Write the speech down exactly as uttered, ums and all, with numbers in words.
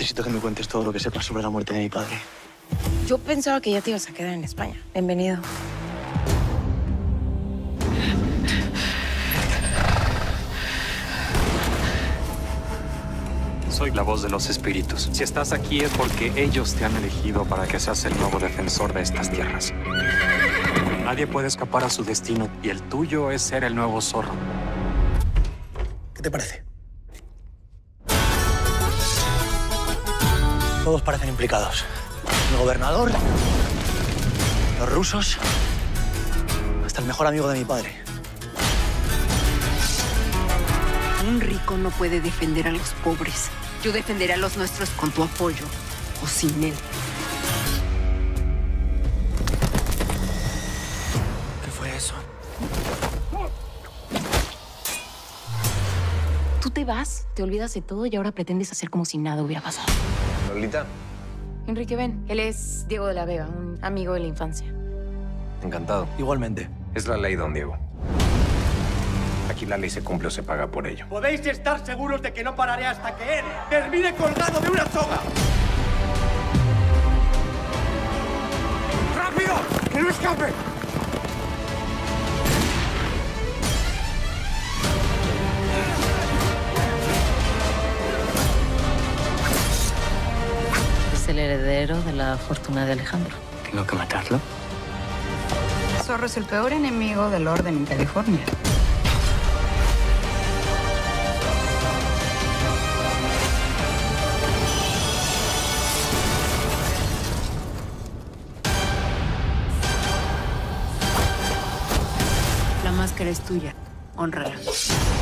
Necesito que me cuentes todo lo que sepas sobre la muerte de mi padre. Yo pensaba que ya te ibas a quedar en España. Bienvenido. Soy la voz de los espíritus. Si estás aquí es porque ellos te han elegido para que seas el nuevo defensor de estas tierras. Nadie puede escapar a su destino y el tuyo es ser el nuevo zorro. ¿Qué te parece? Todos parecen implicados. El gobernador, los rusos, hasta el mejor amigo de mi padre. Un rico no puede defender a los pobres. Yo defenderé a los nuestros con tu apoyo o sin él. ¿Qué fue eso? Tú te vas, te olvidas de todo y ahora pretendes hacer como si nada hubiera pasado. Lolita, Enrique, ven. Él es Diego de la Vega, un amigo de la infancia. encantado. Igualmente. Es la ley, don Diego. Aquí la ley se cumple o se paga por ello. Podéis estar seguros de que no pararé hasta que él termine colgado de una soga. ¡Rápido! ¡Que no escape! Es el heredero de la fortuna de Alejandro. ¿Tengo que matarlo? Zorro es el peor enemigo del orden en California. La máscara es tuya. Hónrala.